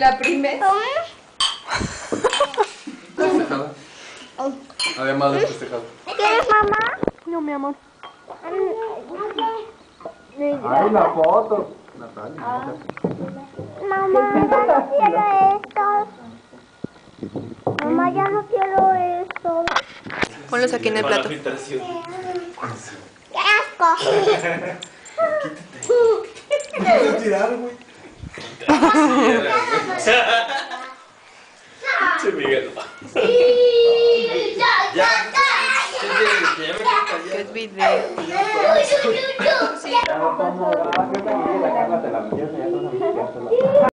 La primera. Festejada. Además de festejada. ¿Quieres, mamá? No, mi amor. Ay, la foto. Natalia. Mamá, ya no quiero esto. Mamá, ya no quiero esto. Ponlos aquí en el plato. ¡Qué asco! Quiero tirar, güey. Sí, Miguel. Ya. ¿Qué es video? Sí. Ya no tomo. Ah, creo que a Miguel la Carla te la metiste, ya estás a mi